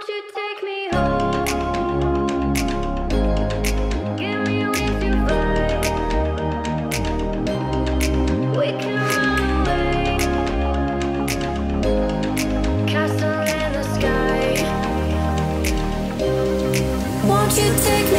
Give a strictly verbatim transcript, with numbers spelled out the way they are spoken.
Won't you take me home? Give me wings to fly. We can run away. Castle in the sky. Won't you take me